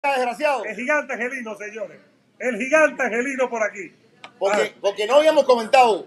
desgraciado. El gigante angelino, señores. El gigante angelino por aquí. Porque no habíamos comentado.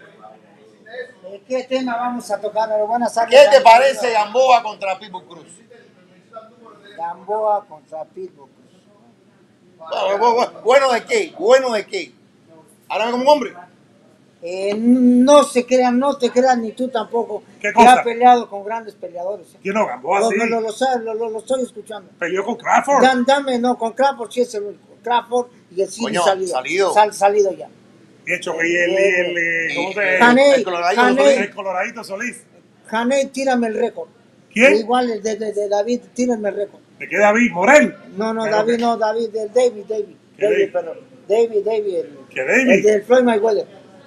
¿Qué tema vamos a tocar? Buenas tardes. ¿Qué te parece Gamboa contra Pitbull Cruz? Gamboa contra Pitbull Cruz. ¿Bueno de qué? ¿Bueno de qué? Háblame como un hombre. No se crean, no te creas ni tú tampoco. ¿Qué que cosa? ha peleado con grandes peleadores. ¿Quién no? Gamboa sí. Lo estoy escuchando. Peleó con Crawford. Con Crawford sí es el único. Crawford y el Cine salido ya. De hecho, el Coloradito Solís. Haney, tírame el récord. ¿Quién? Igual el de David, tírame el récord. ¿De qué David? ¿Morel? No, David, del David. David. ¿Qué David? El del Floyd Mayweather.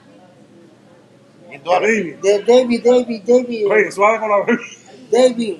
David. Oye, suave con la David,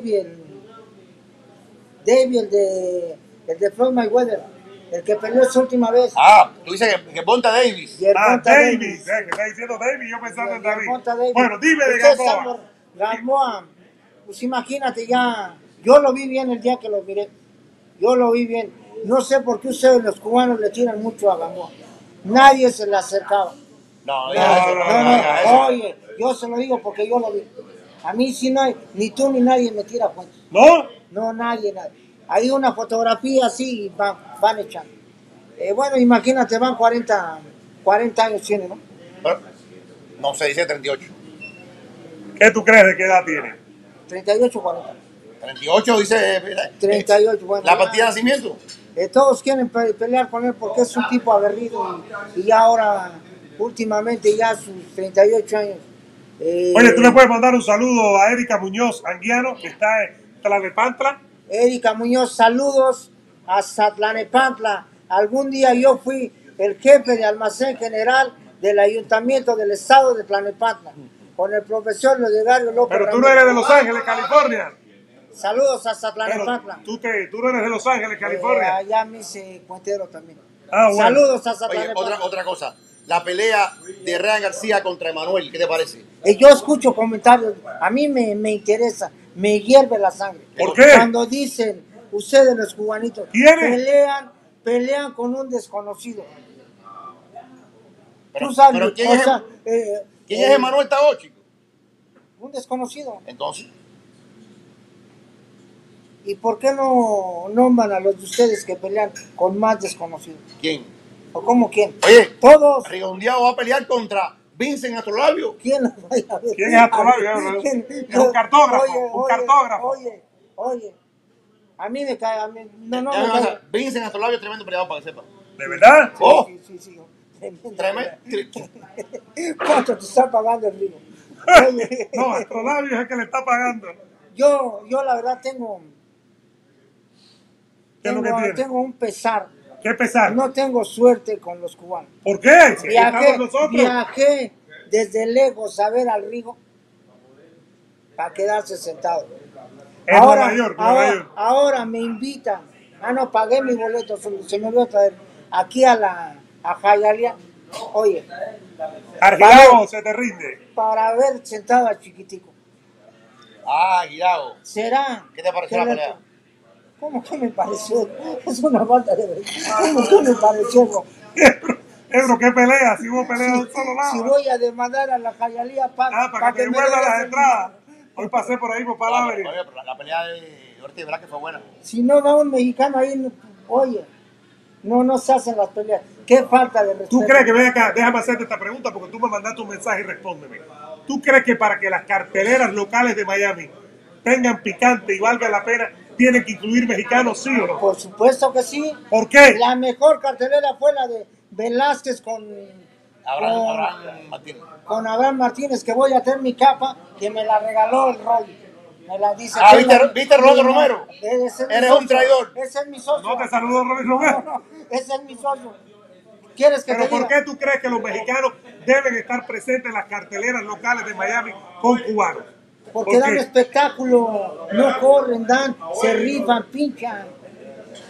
el de Floyd Mayweather. El que peleó su última vez. Tú dices que Bonta Davis. Davis. Que está diciendo Davis, yo pensando en David. Bueno, dime de Gamboa. Gamboa, pues imagínate ya. Yo lo vi bien el día que lo miré. Yo lo vi bien. No sé por qué ustedes los cubanos le tiran mucho a Gamboa. Nadie se le acercaba. No. Oye, yo se lo digo porque yo lo vi. A mí sí no hay, ni tú ni nadie me tira cuentos. ¿No? No, nadie. Hay una fotografía así y van echando. Bueno, imagínate, van 40 años tiene, ¿no? No, se dice 38. ¿Qué tú crees de qué edad tiene? 38 o 40. 38 dice... 38, bueno. ¿La partida de nacimiento? Todos quieren pelear con él porque es un tipo aguerrido y ya ahora, últimamente, ya sus 38 años. Oye, ¿tú le puedes mandar un saludo a Erika Muñoz Anguiano, que está en Tlalnepantla? Erika Muñoz, saludos a Tlalnepantla. Algún día yo fui el jefe de almacén general del ayuntamiento del estado de Tlalnepantla, con el profesor Lodegario López. Pero tú no eres de Los Ángeles, California. Saludos a Tlalnepantla. Tú no eres de Los Ángeles, California. Allá me hice cuentero también. Bueno. Saludos a Tlalnepantla. Otra cosa. La pelea de Ryan García contra Emanuel, ¿qué te parece? Yo escucho comentarios, a mí me interesa, me hierve la sangre. ¿Por qué? Cuando dicen, ustedes los cubanitos, pelean con un desconocido. Tú sabes, pero ¿quién es Emanuel Tao, chico? Un desconocido. Entonces. ¿Y por qué no nombran a los de ustedes que pelean con más desconocidos? ¿Quién? ¿O cómo quién? Oye, todos. Redondeado va a pelear contra Vincent Astrolabio. ¿Quién lo vaya a ver? ¿Quién es Astrolabio? Es un cartógrafo. Oye. A mí me cae. Vincent Astrolabio es tremendo peleador para que sepa. ¿De verdad? Sí. Tremendo. ¿Cuánto te está pagando el Rigo? No, Astrolabio es el que le está pagando. Yo la verdad tengo un pesar. ¿Qué pesar? No tengo suerte con los cubanos. ¿Por qué? Si viajé desde lejos a ver al Rigo para quedarse sentado. En Nueva York. Ahora me invitan. No pagué mi boleto, se me olvidó traer aquí a Hialeah. Oye. Argilao se te rinde. Para haber sentado al chiquitico. Guirao. ¿Será? ¿Qué te pareció la pelea? ¿Cómo que me pareció? Es una falta de verdad. ¿Cómo me pareció? Ebro, ¿qué pelea? Si hubo pelea de un solo lado. Si voy a demandar a la Hialeah para que devuelva las entradas. Hoy pasé por ahí por Palabra. Oye, pero la pelea de Ortiz, ¿verdad que fue buena? Si no va un mexicano ahí, oye, no se hacen las peleas. ¿Qué falta de respeto? ¿Tú crees que, ven acá, déjame hacerte esta pregunta porque tú me mandaste un mensaje y respóndeme. ¿Tú crees que para que las carteleras locales de Miami tengan picante y valga la pena, tienen que incluir mexicanos, sí o no? Por supuesto que sí. ¿Por qué? La mejor cartelera fue la de Velázquez con Abraham Martínez. Con Abraham Martínez, que voy a tener mi capa, que me la regaló el Rolly. Me la dice. ¿Viste Rolando Romero? Eres un traidor. Ese es mi socio. No te saludo, Rolly Romero. No, ese es mi socio. ¿Quieres que ¿Pero por qué tú crees que los mexicanos deben estar presentes en las carteleras locales de Miami con cubanos? Porque dan espectáculo, no corren, se rifan, pinchan.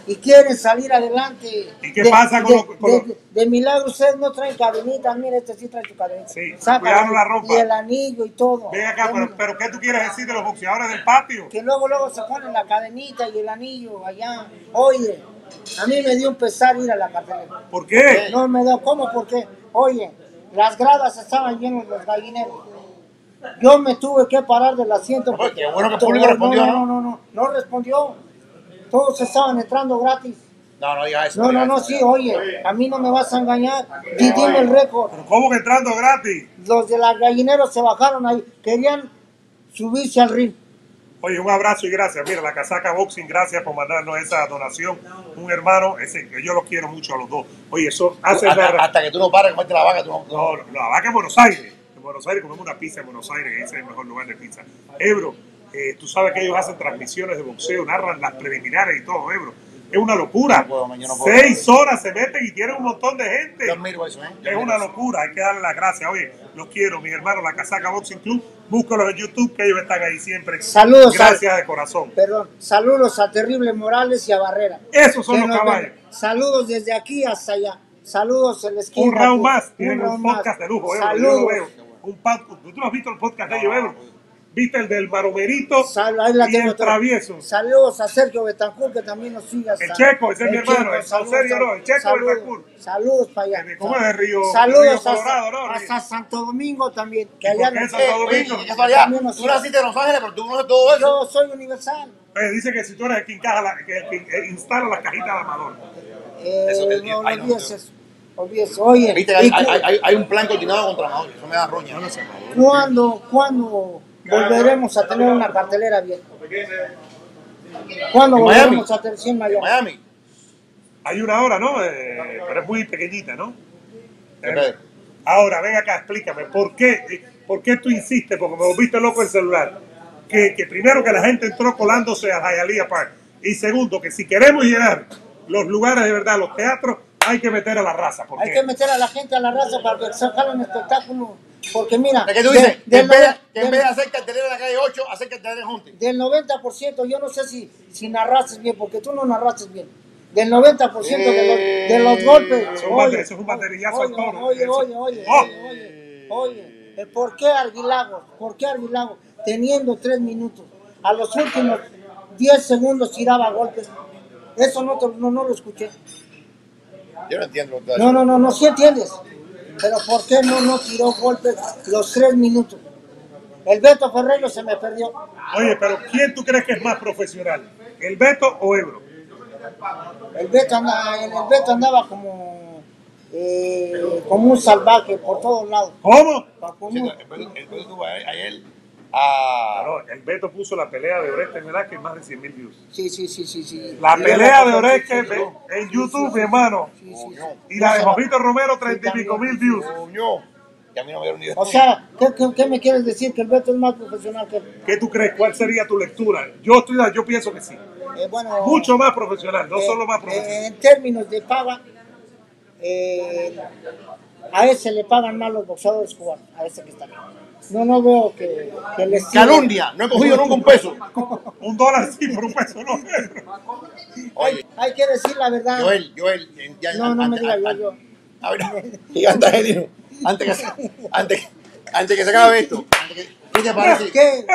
y quieren salir adelante. ¿Y qué pasa de milagro ustedes no traen cadenita, mira, este sí trae su cadenita. Sí, Sácala, cuidado la ropa. y el anillo y todo. Ven acá, pero ¿qué tú quieres decir de los boxeadores del patio? Que luego se ponen la cadenita y el anillo allá. Oye, a mí me dio un pesar ir a la cartelera. ¿Por qué? No me dio, ¿cómo? ¿Por qué? Oye, las gradas estaban llenas de los gallineros. Yo me tuve que parar del asiento. Pues, qué bueno que el público respondió, ¿no? No respondió. Todos estaban entrando gratis. No digas eso. No, sí, oye, a mí no me vas a engañar. Dime el récord. ¿Pero cómo que entrando gratis? Los de las gallineros se bajaron ahí, querían subirse al ring. Oye, un abrazo y gracias. Mira, la Casaca Boxing, gracias por mandarnos esa donación. Un hermano, que yo los quiero mucho a los dos. Oye, eso hace... Hasta que tú no pares de comerte la vaca, tú no... No, la vaca en Buenos Aires. En Buenos Aires comemos una pizza en Buenos Aires, ese es el mejor lugar de pizza. Ebro, tú sabes que ellos hacen transmisiones de boxeo, narran las preliminares y todo, Ebro. Es una locura. No puedo, yo no puedo. 6 horas se meten y tienen un montón de gente. Yo admiro eso, Es una locura, hay que darle las gracias. Oye, los quiero, mis hermanos, la Casaca Boxing Club. Búscalos en YouTube, que ellos están ahí siempre. Saludos. Gracias de corazón. Perdón, saludos a Terrible Morales y a Barrera. Esos son los caballos. Saludos desde aquí hasta allá. Saludos en la esquina. Un round aquí. más. Tienen un podcast de lujo, Ebro. Yo lo veo. ¿Tú no has visto el podcast de ellos, Ebro? ¿Viste el del Maromerito y el Travieso? Saludos a Sergio Betancourt, que también nos sigue. El Checo, ese es mi hermano. El Sergio no, el Checo Betancourt. Saludos para allá. ¿Cómo es de Río? Saludos Río Colorado, ¿no? hasta Santo Domingo también. Que ¿Por allá qué Santo Domingo? Tú naciste en Los Ángeles, pero tú no sabes todo eso. Yo soy universal. Dice que si tú eres el que instala las cajitas de Amador. No olvides eso. Olvídese. Oye, Viste, hay un plan coordinado contra Amador. Eso me da roña. ¿Cuándo volveremos a tener una cartelera bien? ¿Cuándo volveremos a tener en Miami? Hay una hora, ¿no? Pero es muy pequeñita, ¿no? Ahora, ven acá, explícame, ¿por qué tú insistes? Porque me volviste loco el celular. Que primero que la gente entró colándose a Hialeah Park. Y segundo, que si queremos llenar los lugares de verdad, los teatros, hay que meter a la raza. Hay que meter a la gente a la raza para que se haga un espectáculo. Porque mira, ¿qué tú dices? Que en vez de hacer cartelera en la calle 8, hacer cartelera en Junte. Del 90%, yo no sé si narraste bien, porque tú no narraste bien. Del 90% de los golpes. Eso es un banderillazo al toro. Oye, ¿por qué Arguilagos? ¿Por qué Arguilagos? Teniendo 3 minutos, a los últimos 10 segundos tiraba golpes. Eso no lo escuché. Yo no entiendo. No, sí entiendes. Pero ¿por qué no tiró golpes los 3 minutos? El Beto Ferreiro se me perdió. Oye, pero ¿quién tú crees que es más profesional? ¿El Beto o Ebro? El Beto andaba como un salvaje por todos lados. ¿Cómo? El Beto tuvo ayer. El Beto puso la pelea de Oreste Velázquez en más de 100,000 views. Sí. La pelea de Oreste en YouTube, mi hermano. Y la de Jovito Romero, 30 y pico mil views. Que a mí no me dieron ni idea. O sea, ¿qué me quieres decir? Que el Beto es más profesional que él. ¿Qué tú crees? ¿Cuál sería tu lectura? Yo pienso que sí. Mucho más profesional, no solo más profesional. En términos de paga, a ese le pagan más los boxeadores cubanos, a ese que está aquí. No veo que les calumnia, no he cogido nunca un peso. $1 sí, por un peso, no. Oye, hay que decir la verdad. Joel, no me digas yo. A ver, gigante genio. Antes que se acabe esto. ¿Qué te parece? ¿Qué?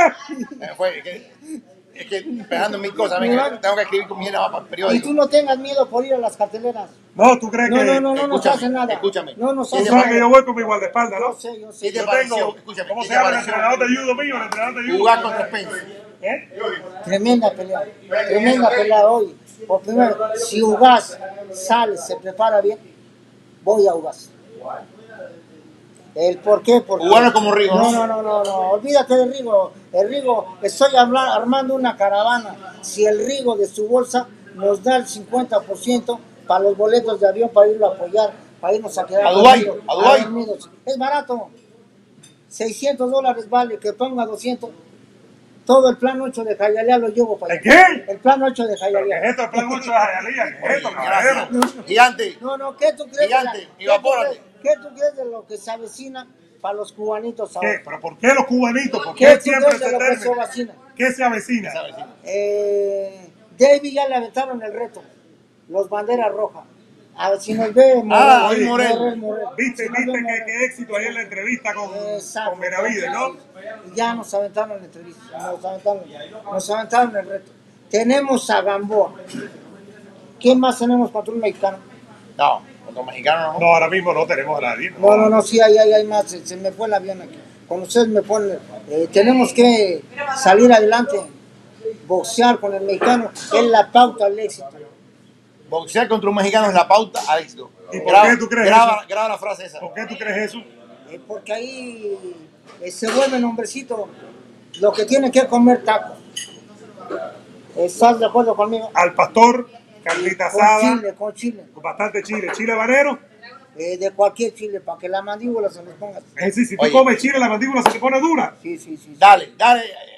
Es que pegando en mil cosas, tengo que escribir con mi para el periódico. Y tú no tengas miedo por ir a las carteleras. No, ¿tú crees que...? No nos hace nada. Escúchame. No nos Tú hace sabes nada. que yo voy con mi guardaespaldas, ¿no? Yo sé. ¿Qué te pareció? Escúchame, ¿cómo se llama el entrenador de judo mío? El entrenador de judo. Jugar contra Spence. Tremenda pelea hoy. Por primero, si Ugas sale, se prepara bien, voy a Ugas. ¿El por qué? Porque Cubano como Rigo. No, olvídate de Rigo. El Rigo, estoy armando una caravana. Si el Rigo de su bolsa nos da el 50% para los boletos de avión para irlo a apoyar, para irnos a quedar a Dubái. dormidos. Es barato. $600 vale, que ponga 200. Todo el plan 8 de Hialeah lo llevo para allá. ¿El qué? El plan 8 de Hialeah. ¿Qué es esto? ¿El plan 8 de Hialeah? ¿Qué es esto, caballero? Gigante. ¿Qué tú crees? Gigante, evapórate. ¿Qué tú crees de lo que se avecina para los cubanitos ahora? ¿Qué? ¿Pero por qué los cubanitos? ¿Por ¿Qué qué tú siempre crees de se lo que se termina? avecina? ¿Qué se avecina? David ya le aventaron el reto. los banderas rojas. A ver si nos ve Oye, Morel. ¿Viste, Si nos ve Morel. qué éxito ahí en la entrevista Exacto. con Benavides, ¿no? Y ya nos aventaron la entrevista, nos aventaron el reto. Tenemos a Gamboa. ¿Quién más tenemos contra un mexicano? No, contra mexicanos No, no. ahora mismo no tenemos a nadie. No, sí, hay más. Se me fue el avión aquí. Con ustedes me ponen. Tenemos que salir adelante, boxear con el mexicano. Es la pauta al éxito. Boxear contra un mexicano es la pauta al éxito. ¿Y por qué tú crees graba la frase esa. ¿Por qué tú crees eso? Porque ahí se vuelve hombrecito lo que tiene que comer tacos. ¿Estás de acuerdo conmigo? Al pastor, carnita asada, Con chile. con bastante chile habanero. De cualquier chile, para que la mandíbula se nos ponga. Es decir, si tú Oye. comes chile, la mandíbula se te pone dura. Sí. Dale,